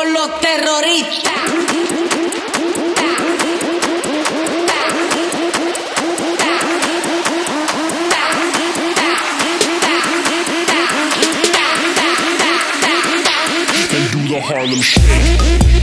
con los terroristas. And do the Harlem Shake.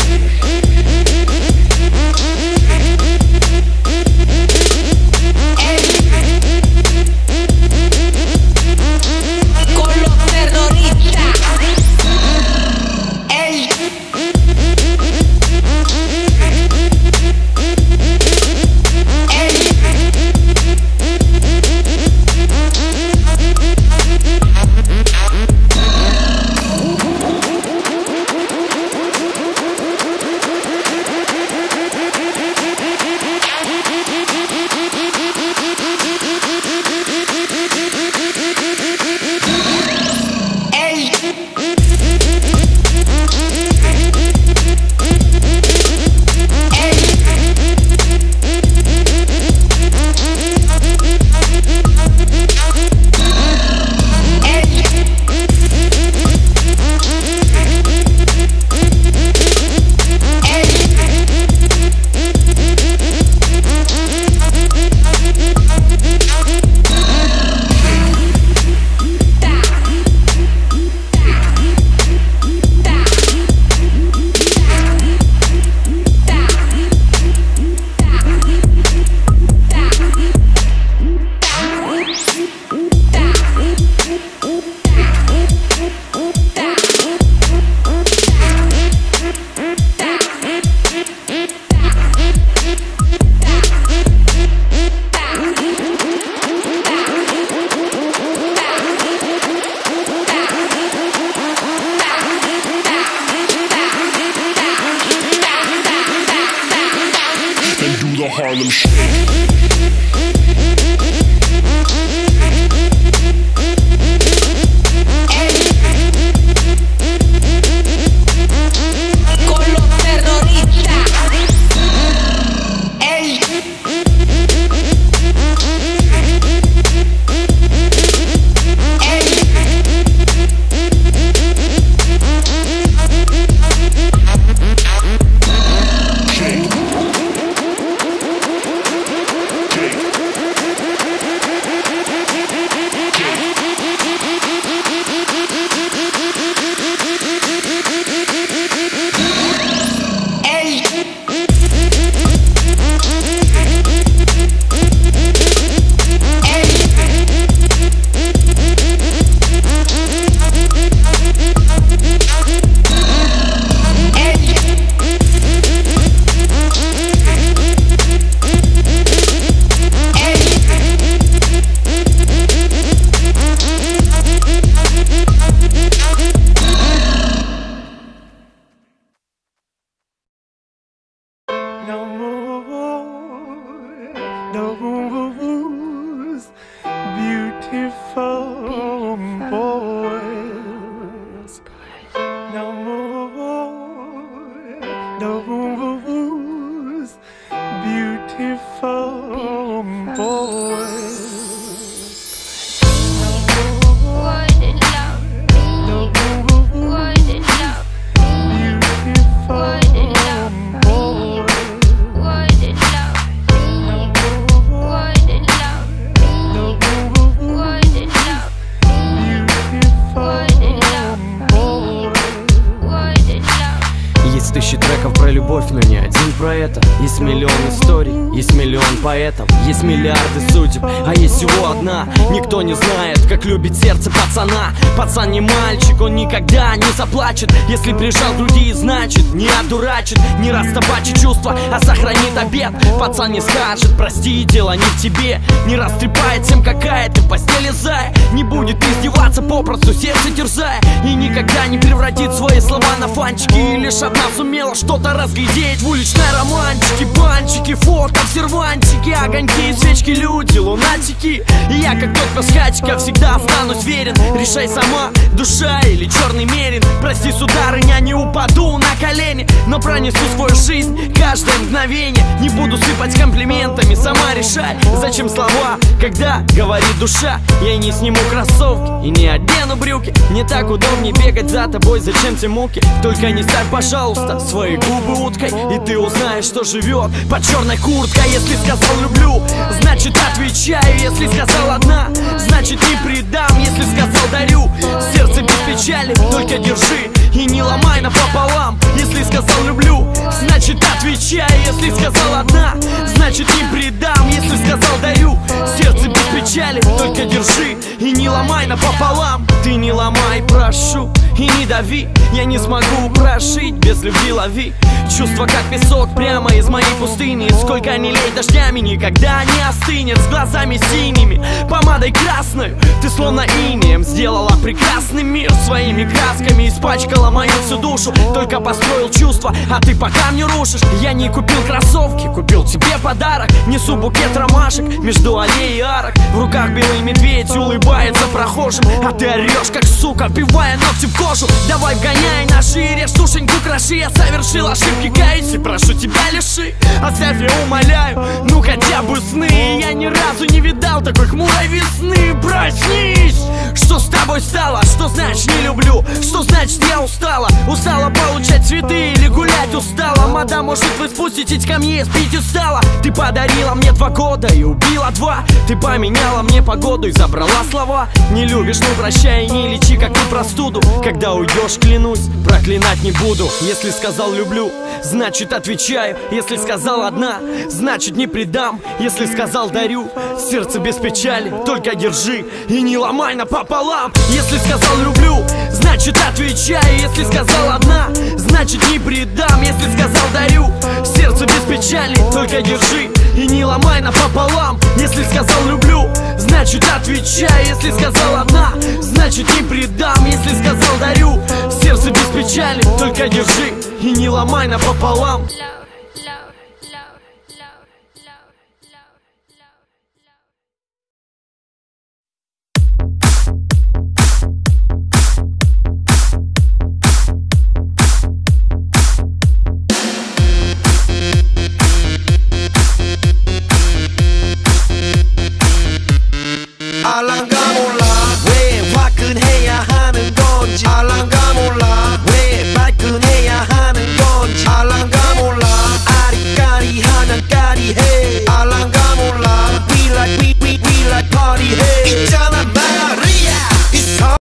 The Harlem Shake. No moves, beautiful boys. No moves, beautiful boys. Тысячи треков про любовь, но не один про это. Есть миллион историй, есть миллион поэтов, есть миллиарды судеб, а есть всего одна. Никто не знает, как любит сердце пацана. Пацан не мальчик, он никогда не заплачет. Если прижал к груди, значит не одурачит, не растопачит чувства, а сохранит обет. Пацан не скажет, прости, дело не в тебе, не растрепает всем, какая ты в постели зая. Не будет издеваться, попросту сердце терзая, и никогда не превратит свои слова на фанчики. И лишь одна сумела что-то разглядеть в уличной романтике. Банчики, фото, сервантики, огоньки, свечки, люди, лунатики. И я, как тот пасхатика, всегда останусь верен. Решай сама, душа или черный мерин. Прости, сударыня, не упаду на колени, но пронесу свою жизнь каждое мгновение. Не буду сыпать комплиментами, сама решай, зачем слова, когда говорит душа. Я не сниму кроссовки и не одену надену брюки. Не так удобнее бегать за тобой, зачем те муки? Только не ставь, пожалуйста, свои губы уткой, и ты узнаешь, что живет под черной курткой. Если сказал люблю, значит отвечаю. Если сказал одна, значит не предам. Если сказал дарю, сердце без печали, только держи и не ломай напополам. Если сказал люблю, значит отвечаю. Если сказал одна, значит не предам. Если сказал дарю, сердце без печали, только держи и не ломай напополам. Ты не ломай, прошу, и не дави. Я не смогу прожить без любви, лови. Чувства как песок прямо из моей пустыни. Сколько ни лей дождями, никогда не остынет. С глазами синими, помадой красной, ты словно инеем сделала прекрасный мир своими красками. Испачкала мою всю душу, только построил чувства, а ты по камню рушишь. Я не купил кроссовки, купил тебе подарок. Несу букет ромашек между аллей и арок. В руках белый медведь улыбается прохожим, а ты орешь как сука, вбивая ногти в кожу. Давай вгоняй наши, режь душеньку, кроши. Я совершил ошибки, каюсь и прошу тебя лиши. Оставь, я умоляю, ну хотя бы сны. Я ни разу не видал такой хмурой весны. Проснись! Что с тобой стало? Что значит не люблю? Что значит я устала? Устала получать цветы или гулять устала? Мадам, может вы спуститесь ко мне с пьедестала? Ты подарила мне 2 года и убила 2. Ты поменяла мне погоду и забрала слова. Не любишь, ну прощай, не лечи как ты простуду. Когда уйдешь, клянусь, проклинать не буду. Если сказал люблю, значит отвечаю. Если сказал одна, значит не предам. Если сказал дарю, сердце без печали, только держи и не ломай напополам. Если сказал люблю, значит отвечаю. Если сказал одна, значит не предам. Если сказал дарю, сердце без печали, только держи и не ломай напополам. Если сказал люблю, значит отвечаю. Если сказал одна, значит не предам. Если сказал дарю, сердце без печали, только держи и не ломай напополам.